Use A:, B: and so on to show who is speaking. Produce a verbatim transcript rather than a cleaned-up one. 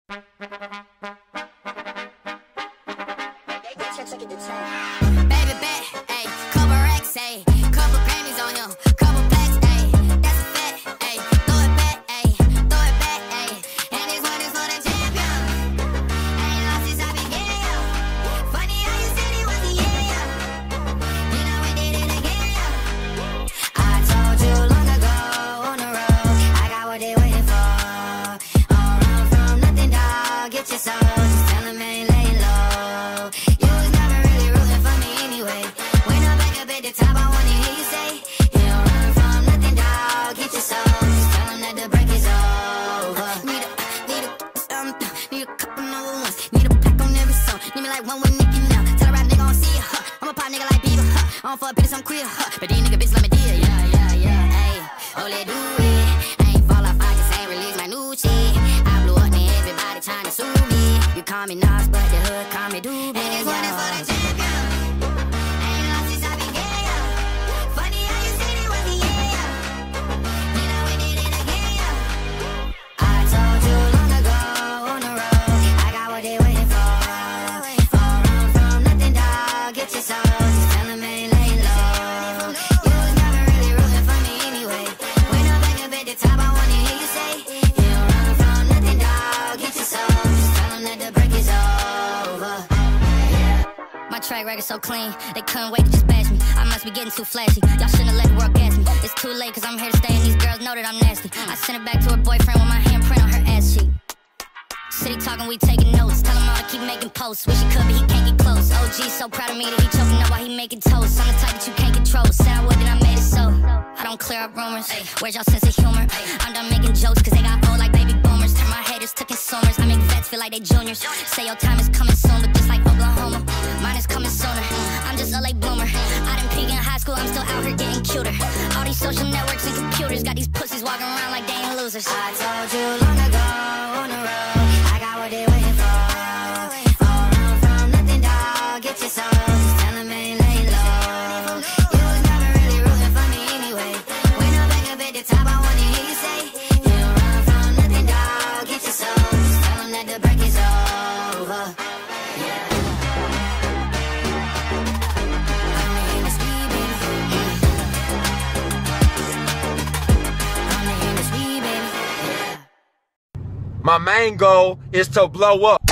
A: Baby bet, ayy, couple racks, ayy, couple Grammys on him, couple plaques, ayy, that's a fact, ayy, throw it back, ayy, throw it back, ayy, and this one is for the champion. Ain't lost since I began, yo. Funny how you said it was the year, yo. You know we did it again, yo. I told you long ago on the road, I got what they waiting for. Don't run from nothing, dog. Get your soul, just tell them ain't laying low. You was never really rooting for me anyway. When I'm back up at the top, I wanna hear you say, you don't run from nothing, dog. Get your soul, just tell them that the break is over. Need a, need a, um, need a couple number ones. Need a pack on every song. Need me like one with Nicky now. Tell a rap nigga I don't see ya, huh. I'm a pop nigga like Bieber, huh. I don't fuck bitches, I'm queer, huh. But these nigga bitches let me deal, yeah, yeah, yeah. Ayy, oh, let do it. I ain't fall off, I just ain't release my new shit. I blew up and everybody trying to sue me. You call me Nas, but the hood call me Doobie. And this one is for the champion. Ain't lost since I began, yo. Funny how you said it was the year, yo. You know we did it again, yo. I told you long ago on the road, I got what they waiting for. Don't run from nothing, dog. Get your soul, just tell them ain't laying low. You was never really rooting for me anyway. When I'm back up at the top, I wanna hear you say, you don't run from nothing, dog. Get your soul, just tell them that the break is over. My track record so clean, they couldn't wait to just bash me. I must be getting too flashy. Y'all shouldn't have let the world gas me. It's too late cause I'm here to stay and these girls know that I'm nasty. I sent it back to her boyfriend with my handprint on her ass cheek. City talking, we taking notes. Tell him all to keep making posts. Wish he could, but he can't get close. O G so proud of me that he choking up while he making toast. I'm the type that you can't control. Said I would, then I made it so. I don't clear up rumors. Where's y'all sense of humor? I'm done making jokes cause they got old like baby boomers. Turn my haters to consumers. I make vets feel like they juniors. Say your time is coming soon, but just like Oklahoma, mine is coming sooner. I'm just a late bloomer. I didn't peak in high school, I'm still out here getting cuter. All these social networks and computers got these pussies walking around like they ain't losers. I told you long ago on the road, I got what they waiting for. Don't run from nothing, dog. Get your soul, just tell them ain't laying low. You was never really rooting for me anyway. When I'm back up at the top, I wanna hear you say, you don't run from nothing, dog. Get your soul, just tell them that the break is over. Yeah. I'm the industry, baby. I'm the industry, baby. Yeah.
B: My main goal is to blow up.